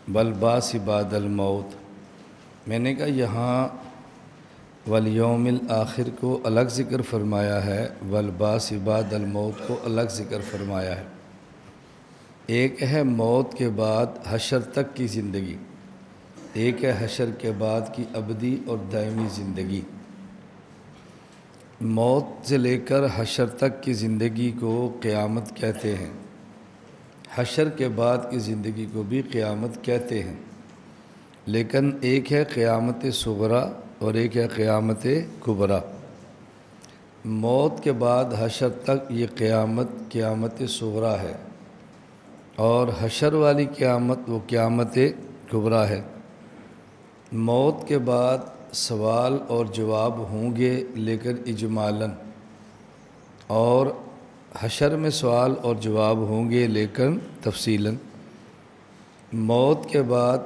والبعث بعد الموت۔ میں نے کہا یہاں والیوم الآخر کو الگ ذکر فرمایا ہے، والبعث بعد الموت کو الگ ذکر فرمایا ہے۔ ایک ہے موت کے بعد حشر تک کی زندگی، ایک ہے حشر کے بعد کی ابدی اور دائمی زندگی۔ موت سے لے کر حشر تک کی زندگی کو قیامت کہتے ہیں، حشر کے بعد کی زندگی کو بھی قیامت کہتے ہیں، لیکن ایک ہے قیامت صغریٰ اور ایک ہے قیامت کبریٰ۔ موت کے بعد حشر تک یہ قیامت صغریٰ ہے، اور حشر والی قیامت وہ قیامت کبریٰ ہے۔ موت کے بعد سوال اور جواب ہوں گے لیکن اجمالاً، اور حشر میں سوال اور جواب ہوں گے لیکن تفصیلاً۔ موت کے بعد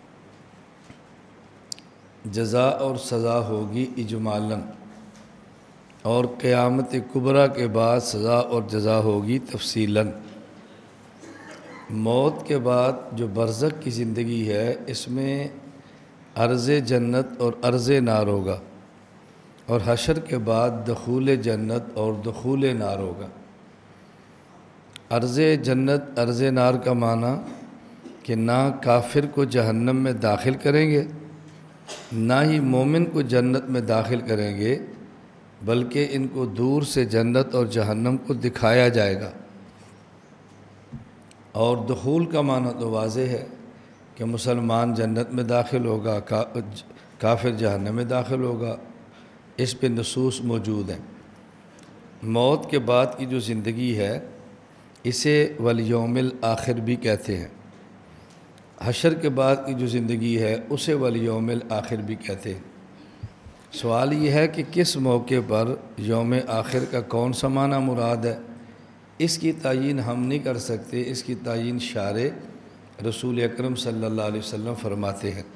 جزا اور سزا ہوگی اجمالاً، اور قیامت کبریٰ کے بعد سزا اور جزا ہوگی تفصیلاً۔ موت کے بعد جو برزخ کی زندگی ہے اس میں عرض جنت اور عرض نار ہوگا، اور حشر کے بعد دخول جنت اور دخول نار ہوگا۔ عرض جنت عرض نار کا معنی کہ نہ کافر کو جہنم میں داخل کریں گے، نہ ہی مومن کو جنت میں داخل کریں گے، بلکہ ان کو دور سے جنت اور جہنم کو دکھایا جائے گا۔ اور دخول کا معنی تو واضح ہے کہ مسلمان جنت میں داخل ہوگا، کافر جہنم میں داخل ہوگا، اس پہ نصوص موجود ہیں۔ موت کے بعد کی جو زندگی ہے اسے والیوم الآخر بھی کہتے ہیں، حشر کے بعد کی جو زندگی ہے اسے والیوم الآخر بھی کہتے ہیں۔ سوال یہ ہے کہ کس موقع پر یوم آخر کا کون سا معنی مراد ہے، اس کی تعیین ہم نہیں کر سکتے، اس کی تعیین شارع رسول اکرم صلی اللہ علیہ وسلم فرماتے ہیں۔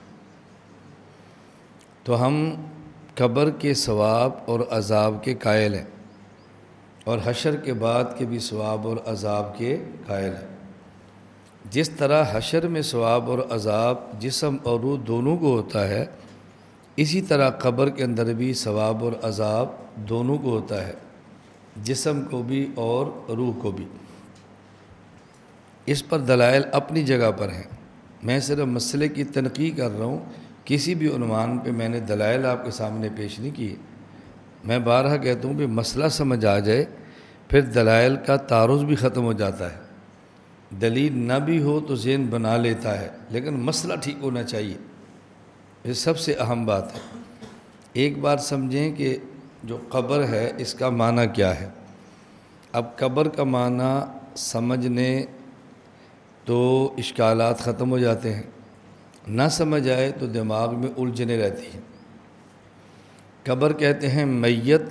تو ہم قبر کے ثواب اور عذاب کے قائل ہیں، اور حشر کے بعد کے بھی ثواب اور عذاب کے قائل ہیں۔ جس طرح حشر میں ثواب اور عذاب جسم اور روح دونوں کو ہوتا ہے، اسی طرح قبر کے اندر بھی ثواب اور عذاب دونوں کو ہوتا ہے، جسم کو بھی اور روح کو بھی۔ اس پر دلائل اپنی جگہ پر ہیں، میں صرف مسئلے کی تنقیح کر رہا ہوں، کسی بھی عنوان پہ میں نے دلائل آپ کے سامنے پیش نہیں کیے۔ میں بارہا کہتا ہوں کہ مسئلہ سمجھ آ جائے پھر دلائل کا تعارض بھی ختم ہو جاتا ہے۔ دلیل نہ بھی ہو تو ذہن بنا لیتا ہے، لیکن مسئلہ ٹھیک ہونا چاہیے، یہ سب سے اہم بات ہے۔ ایک بار سمجھیں کہ جو قبر ہے اس کا معنی کیا ہے۔ اب قبر کا معنی سمجھنے تو اشکالات ختم ہو جاتے ہیں، نہ سمجھ آئے تو دماغ میں الجھنے رہتی ہیں۔ قبر کہتے ہیں میت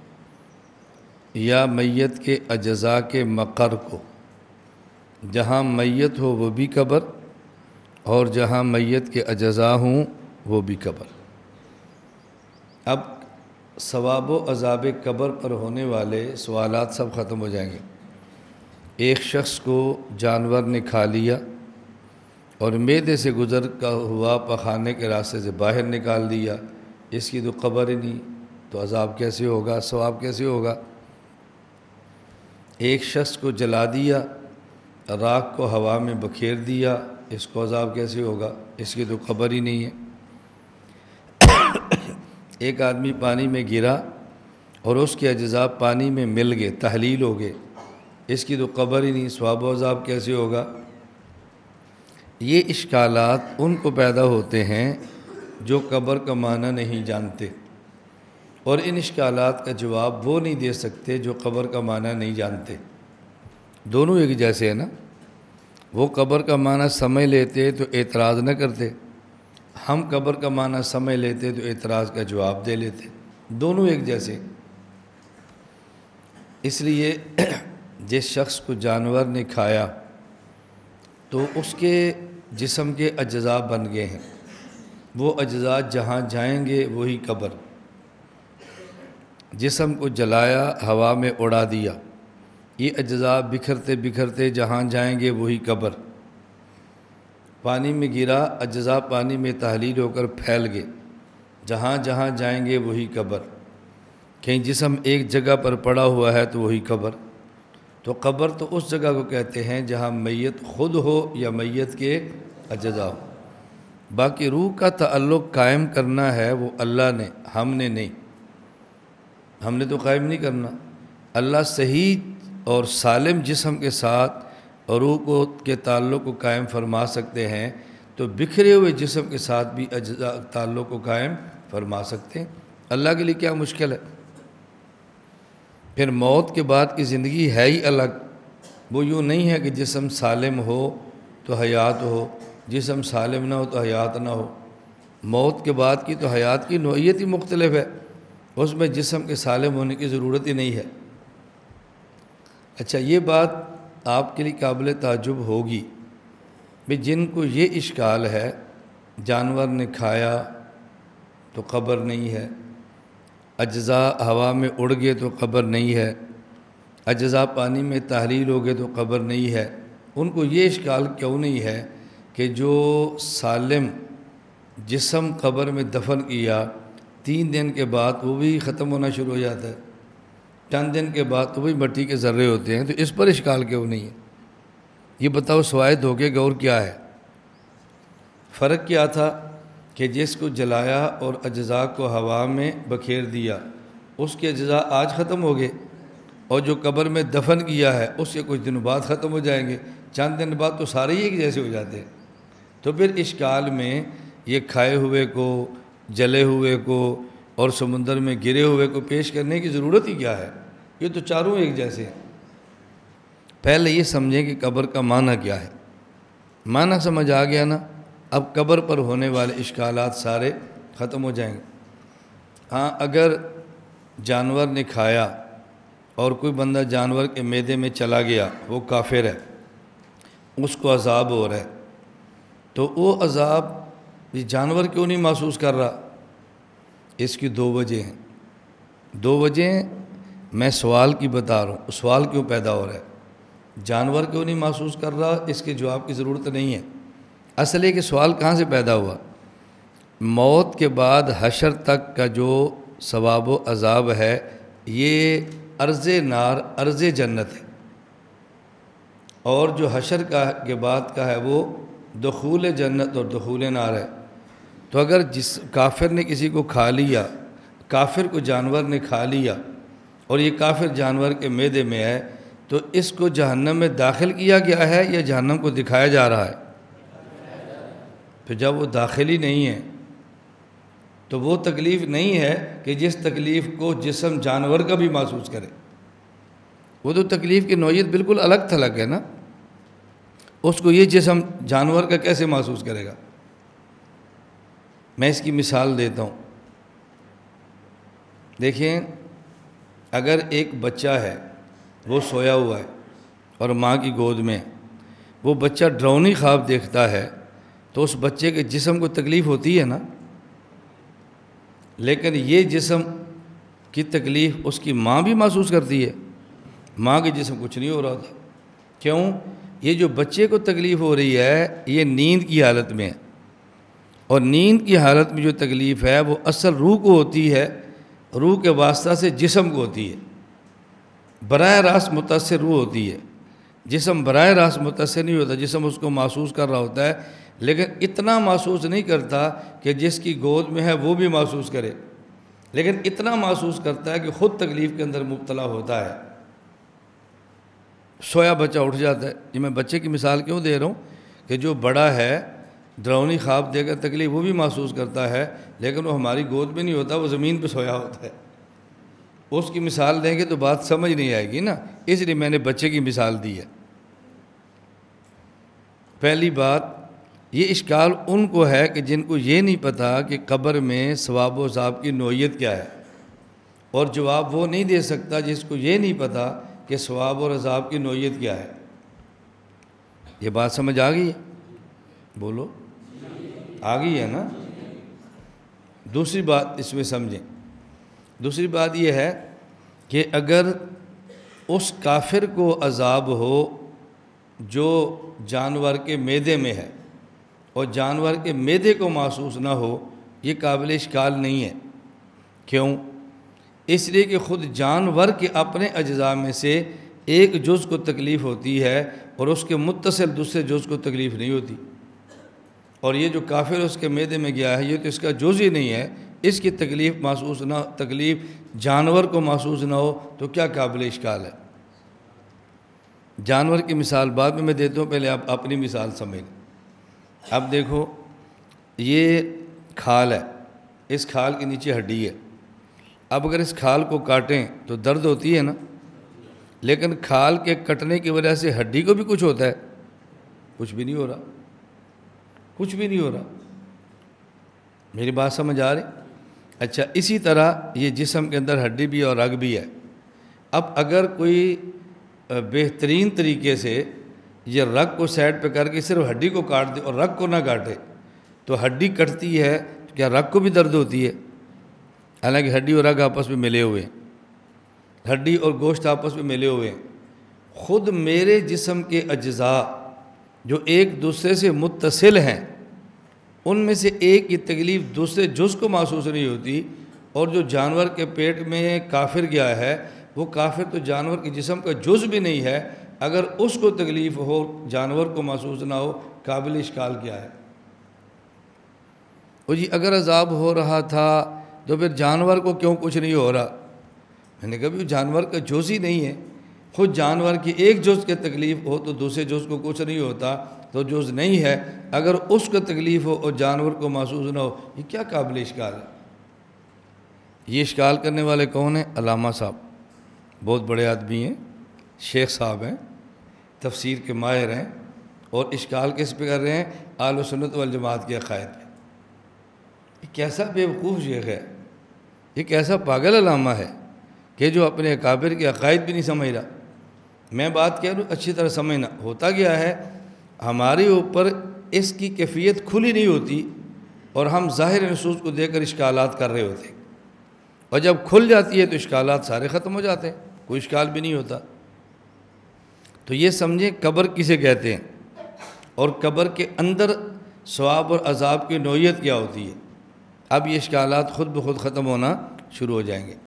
یا میت کے اجزاء کے مقر کو، جہاں میت ہو وہ بھی قبر، اور جہاں میت کے اجزاء ہوں وہ بھی قبر۔ اب ثواب و عذاب قبر پر ہونے والے سوالات سب ختم ہو جائیں گے۔ ایک شخص کو جانور نے کھا لیا اور معدے سے گزر کا ہوا پخانے کے راستے سے باہر نکال دیا، اس کی تو قبر ہی نہیں، تو عذاب کیسے ہوگا، ثواب کیسے ہوگا؟ ایک شخص کو جلا دیا، راکھ کو ہوا میں بکھیر دیا، اس کو عذاب کیسے ہوگا، اس کی تو قبر ہی نہیں ہے۔ ایک آدمی پانی میں گرا اور اس کے اجزاء پانی میں مل گئے، تحلیل ہو گئے، اس کی تو قبر ہی نہیں، ثواب و عذاب کیسے ہوگا؟ یہ اشکالات ان کو پیدا ہوتے ہیں جو قبر کا معنی نہیں جانتے، اور ان اشکالات کا جواب وہ نہیں دے سکتے جو قبر کا معنی نہیں جانتے۔ دونوں ایک جیسے ہیں نا، وہ قبر کا معنی سمجھ لیتے تو اعتراض نہ کرتے، ہم قبر کا معنی سمجھ لیتے تو اعتراض کا جواب دے لیتے، دونوں ایک جیسے۔ اس لیے جس شخص کو جانور نے کھایا تو اس کے جسم کے اجزاء بن گئے ہیں، وہ اجزاء جہاں جائیں گے وہی قبر۔ جسم کو جلایا، ہوا میں اڑا دیا، یہ اجزاء بکھرتے بکھرتے جہاں جائیں گے وہی قبر۔ پانی میں گرا، اجزاء پانی میں تحلیل ہو کر پھیل گئے، جہاں جہاں جائیں گے وہی قبر۔ کہیں جسم ایک جگہ پر پڑا ہوا ہے تو وہی قبر۔ تو قبر تو اس جگہ کو کہتے ہیں جہاں میت خود ہو یا میت کے اجزاء ہو۔ باقی روح کا تعلق قائم کرنا ہے وہ اللہ نے، ہم نے نہیں، ہم نے تو قائم نہیں کرنا۔ اللہ صحیح اور سالم جسم کے ساتھ روح کے تعلق کو قائم فرما سکتے ہیں، تو بکھرے ہوئے جسم کے ساتھ بھی اجزاء تعلق کو قائم فرما سکتے ہیں۔ اللہ کے لیے کیا مشکل ہے؟ پھر موت کے بعد کی زندگی ہے ہی الگ، وہ یوں نہیں ہے کہ جسم سالم ہو تو حیات ہو، جسم سالم نہ ہو تو حیات نہ ہو۔ موت کے بعد کی تو حیات کی نوعیت ہی مختلف ہے، اس میں جسم کے سالم ہونے کی ضرورت ہی نہیں ہے۔ اچھا، یہ بات آپ کے لیے قابل تعجب ہوگی کہ جن کو یہ اشکال ہے، جانور نے کھایا تو قبر نہیں ہے، اجزاء ہوا میں اڑ گئے تو قبر نہیں ہے، اجزاء پانی میں تحلیل ہو گئے تو قبر نہیں ہے، ان کو یہ اشکال کیوں نہیں ہے کہ جو سالم جسم قبر میں دفن کیا 3 دن کے بعد وہ بھی ختم ہونا شروع ہو جاتا ہے، چند دن کے بعد تو وہی مٹی کے ذرے ہوتے ہیں، تو اس پر اشکال کیوں نہیں ہے؟ یہ بتاؤ سوائے دھوکے کا اور کیا ہے؟ فرق کیا تھا کہ جس کو جلایا اور اجزاء کو ہوا میں بکھیر دیا، اس کے اجزاء آج ختم ہو گئے، اور جو قبر میں دفن کیا ہے اس کے کچھ دن بعد ختم ہو جائیں گے، چند دن بعد تو سارے ہی ایک جیسے ہو جاتے ہیں۔ تو پھر اشکال میں یہ کھائے ہوئے کو، جلے ہوئے کو اور سمندر میں گرے ہوئے کو پیش کرنے کی ضرورت ہی کیا ہے؟ یہ تو چاروں ایک جیسے ہیں۔ پہلے یہ سمجھیں کہ قبر کا معنی کیا ہے۔ معنی سمجھ آ گیا نا؟ اب قبر پر ہونے والے اشکالات سارے ختم ہو جائیں گے۔ ہاں، اگر جانور نے کھایا اور کوئی بندہ جانور کے معدے میں چلا گیا، وہ کافر ہے، اس کو عذاب ہو رہا ہے، تو وہ عذاب یہ جانور کیوں نہیں محسوس کر رہا؟ اس کی 2 وجہ ہیں۔ 2 وجہ میں سوال کی بتا رہا ہوں، سوال کیوں پیدا ہو رہا ہے؟ جانور کیوں نہیں محسوس کر رہا؟ اس کے جواب کی ضرورت نہیں ہے۔ اصل ہے کہ سوال کہاں سے پیدا ہوا؟ موت کے بعد حشر تک کا جو ثواب و عذاب ہے، یہ ارض نار ارض جنت ہے، اور جو حشر کے بعد کا ہے وہ دخول جنت اور دخول نار ہے۔ تو اگر جس کافر نے کسی کو کھا لیا، کافر کو جانور نے کھا لیا، اور یہ کافر جانور کے معدے میں ہے، تو اس کو جہنم میں داخل کیا گیا ہے یا جہنم کو دکھایا جا رہا ہے؟ پھر جب وہ داخل ہی نہیں ہے تو وہ تکلیف نہیں ہے کہ جس تکلیف کو جسم جانور کا بھی محسوس کرے۔ وہ تو تکلیف کی نوعیت بالکل الگ تھلگ ہے نا، اس کو یہ جسم جانور کا کیسے محسوس کرے گا؟ میں اس کی مثال دیتا ہوں۔ دیکھیں، اگر ایک بچہ ہے، وہ سویا ہوا ہے اور ماں کی گود میں، وہ بچہ ڈراؤنی خواب دیکھتا ہے، تو اس بچے کے جسم کو تکلیف ہوتی ہے نا، لیکن یہ جسم کی تکلیف اس کی ماں بھی محسوس کرتی ہے، ماں کے جسم کچھ نہیں ہو رہا تھا۔ کیوں؟ یہ جو بچے کو تکلیف ہو رہی ہے یہ نیند کی حالت میں ہے، اور نیند کی حالت میں جو تکلیف ہے وہ اصل روح کو ہوتی ہے، روح کے واسطہ سے جسم کو ہوتی ہے، براہ راست متاثر روح ہوتی ہے، جسم براہ راست متاثر نہیں ہوتا، جسم اس کو محسوس کر رہا ہوتا ہے، لیکن اتنا محسوس نہیں کرتا کہ جس کی گود میں ہے وہ بھی محسوس کرے، لیکن اتنا محسوس کرتا ہے کہ خود تکلیف کے اندر مبتلا ہوتا ہے۔ سویا بچہ اٹھ جاتا ہے۔ یہ میں بچے کی مثال کیوں دے رہا ہوں کہ جو بڑا ہے ڈراؤنی خواب دے کر تکلیف وہ بھی محسوس کرتا ہے، لیکن وہ ہماری گود میں نہیں ہوتا، وہ زمین پہ سویا ہوتا ہے۔ اس کی مثال دیں گے تو بات سمجھ نہیں آئے گی نا، اس لیے میں نے بچے کی مثال دی ہے۔ پہلی بات، یہ اشکال ان کو ہے کہ جن کو یہ نہیں پتا کہ قبر میں ثواب و عذاب کی نوعیت کیا ہے، اور جواب وہ نہیں دے سکتا جس کو یہ نہیں پتا کہ ثواب اور عذاب کی نوعیت کیا ہے۔ یہ بات سمجھ آ گئی ہے؟ بولو، آ گئی ہے نا؟ دوسری بات اس میں سمجھیں، دوسری بات یہ ہے کہ اگر اس کافر کو عذاب ہو جو جانور کے معدے میں ہے، اور جانور کے معدے کو محسوس نہ ہو، یہ قابل اشکال نہیں ہے۔ کیوں؟ اس لیے کہ خود جانور کے اپنے اجزاء میں سے ایک جز کو تکلیف ہوتی ہے اور اس کے متصل دوسرے جز کو تکلیف نہیں ہوتی، اور یہ جو کافر اس کے معدے میں گیا ہے یہ تو اس کا جز ہی نہیں ہے، اس کی تکلیف محسوس نہ تکلیف جانور کو محسوس نہ ہو تو کیا قابل اشکال ہے؟ جانور کی مثال بعد میں دیتا ہوں، پہلے آپ اپنی مثال سمجھ لیں۔ اب دیکھو، یہ کھال ہے، اس کھال کے نیچے ہڈی ہے۔ اب اگر اس کھال کو کاٹیں تو درد ہوتی ہے نا، لیکن کھال کے کٹنے کی وجہ سے ہڈی کو بھی کچھ ہوتا ہے؟ کچھ بھی نہیں ہو رہا، کچھ بھی نہیں ہو رہا۔ میری بات سمجھ آ رہی؟ اچھا، اسی طرح یہ جسم کے اندر ہڈی بھی اور رگ بھی ہے۔ اب اگر کوئی بہترین طریقے سے یہ رگ کو سائڈ پہ کر کے صرف ہڈی کو کاٹ دے اور رگ کو نہ کاٹے تو ہڈی کٹتی ہے، کیا رگ کو بھی درد ہوتی ہے؟ حالانکہ ہڈی اور رگ آپس میں ملے ہوئے ہیں، ہڈی اور گوشت آپس میں ملے ہوئے ہیں۔ خود میرے جسم کے اجزاء جو ایک دوسرے سے متصل ہیں، ان میں سے ایک کی تکلیف دوسرے جز کو محسوس نہیں ہوتی، اور جو جانور کے پیٹ میں کافر گیا ہے وہ کافر تو جانور کے جسم کا جز بھی نہیں ہے، اگر اس کو تکلیف ہو جانور کو محسوس نہ ہو، قابل اشکال کیا ہے؟ اور جی اگر عذاب ہو رہا تھا تو پھر جانور کو کیوں کچھ نہیں ہو رہا؟ میں نے کہا بھی جانور کا جز ہی نہیں ہے، خود جانور کی ایک جز کے تکلیف ہو تو دوسرے جز کو کچھ نہیں ہوتا، تو جز نہیں ہے، اگر اس کو تکلیف ہو اور جانور کو محسوس نہ ہو، یہ کیا قابل اشکال ہے؟ یہ اشکال کرنے والے کون ہیں؟ علامہ صاحب، بہت بڑے آدمی ہیں، شیخ صاحب ہیں، تفسیر کے ماہر ہیں، اور اشکال کس پہ کر رہے ہیں؟ اہل سنت والجماعت کے عقائد پہ۔ یہ کیسا بیوقوف شیخ ہے، یہ کیسا پاگل علامہ ہے کہ جو اپنے اکابر کے عقائد بھی نہیں سمجھ رہا۔ میں بات کہہ رہا ہوں اچھی طرح سمجھنا۔ ہوتا گیا ہے ہمارے اوپر اس کی کیفیت کھلی نہیں ہوتی اور ہم ظاہر نصوص کو دے کر اشکالات کر رہے ہوتے ہیں، اور جب کھل جاتی ہے تو اشکالات سارے ختم ہو جاتے ہیں، کوئی اشکال بھی نہیں ہوتا۔ تو یہ سمجھیں قبر کسے کہتے ہیں، اور قبر کے اندر ثواب اور عذاب کی نوعیت کیا ہوتی ہے۔ اب یہ اشکالات خود بخود ختم ہونا شروع ہو جائیں گے۔